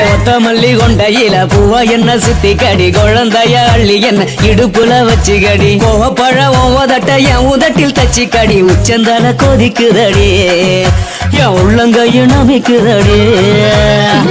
ஒத்த மல்லி கொண்டையில பூவா என்ன சுத்தி கடி குழந்தைய அள்ளி என்ன இடுப்புல வச்சு கடி கோவப்பழம் உதட்ட என் உதட்டில் தச்சு கடி உச்சந்தால கொதிக்குதடி என் உள்ளங்கையும் நமிக்குதடி